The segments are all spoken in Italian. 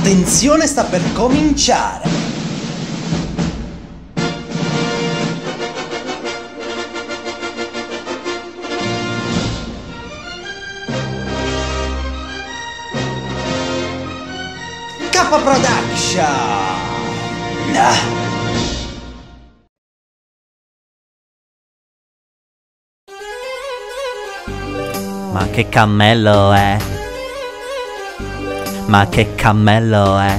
Attenzione, sta per cominciare! K Production! Ma che cammello è? Ma che cammello è?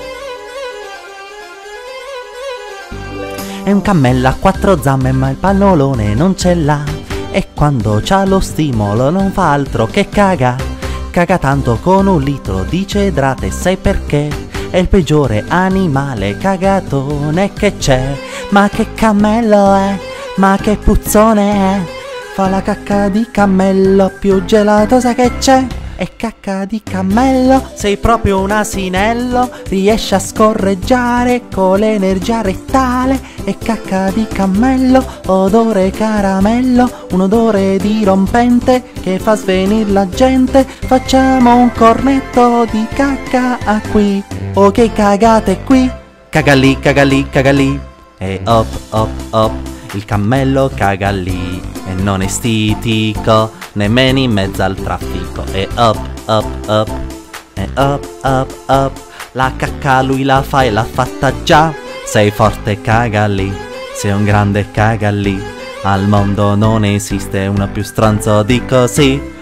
È un cammello a quattro zampe ma il pannolone non ce l'ha. E quando c'ha lo stimolo non fa altro che caga. Caga tanto con un litro di cedrate, sai perché? È il peggiore animale cagatone che c'è. Ma che cammello è? Ma che puzzone è? Fa la cacca di cammello più gelatosa che c'è. E cacca di cammello, sei proprio un asinello. Riesci a scorreggiare con l'energia rettale. E cacca di cammello, odore caramello, un odore dirompente che fa svenir la gente. Facciamo un cornetto di cacca a qui. Ok, cagate qui. Caga lì, caga lì, caga lì. E hop, hop, hop, il cammello caga lì. E non è stitico, nemmeno in mezzo al traffico. E up, up, up, e up, up, up. La cacca lui la fa e l'ha fatta già. Sei forte, caga lì. Sei un grande, caga lì. Al mondo non esiste uno più stronzo di così.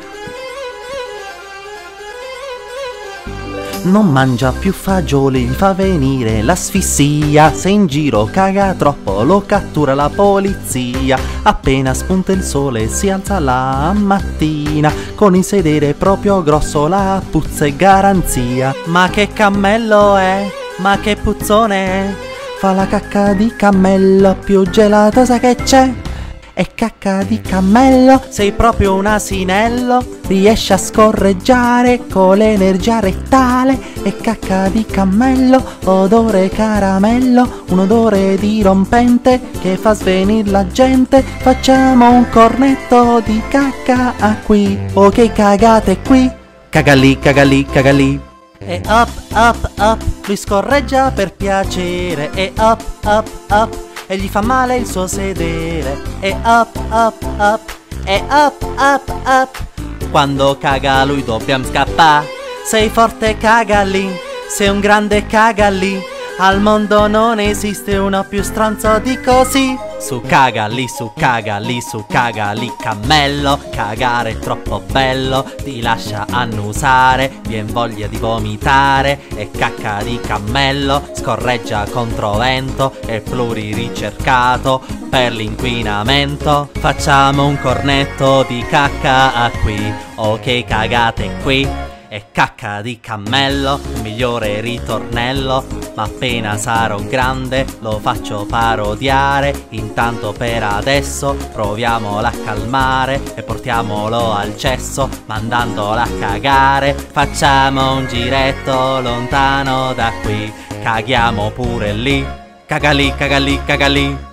Non mangia più fagioli, gli fa venire l'asfissia. Se in giro caga troppo lo cattura la polizia. Appena spunta il sole si alza la mattina. Con il sedere proprio grosso la puzza è garanzia. Ma che cammello è? Ma che puzzone è? Fa la cacca di cammello più gelatosa che c'è. E cacca di cammello, sei proprio un asinello. Riesci a scorreggiare con l'energia rettale. E cacca di cammello, odore caramello, un odore dirompente che fa svenir la gente. Facciamo un cornetto di cacca a qui. Ok, cagate qui. Caga lì, caga lì, caga lì. E up, up, up, lui scorreggia per piacere. E up, up, up, e gli fa male il suo sedere. E up, up, up, e up, up, up. Quando caga lui dobbiamo scappare. Sei forte, caga lì. Sei un grande, caga lì. Al mondo non esiste uno più stronzo di così. Su caga lì, su caga lì, su caga lì, cammello. Cagare è troppo bello, ti lascia annusare, vien voglia di vomitare. E cacca di cammello, scorreggia contro vento, è pluriricercato per l'inquinamento. Facciamo un cornetto di cacca a qui. Ok, cagate qui. E cacca di cammello, il migliore ritornello. Ma appena sarò grande lo faccio parodiare. Intanto per adesso proviamolo a calmare e portiamolo al cesso mandandolo a cagare. Facciamo un giretto lontano da qui. Caghiamo pure lì. Caga lì, caga lì, caga lì.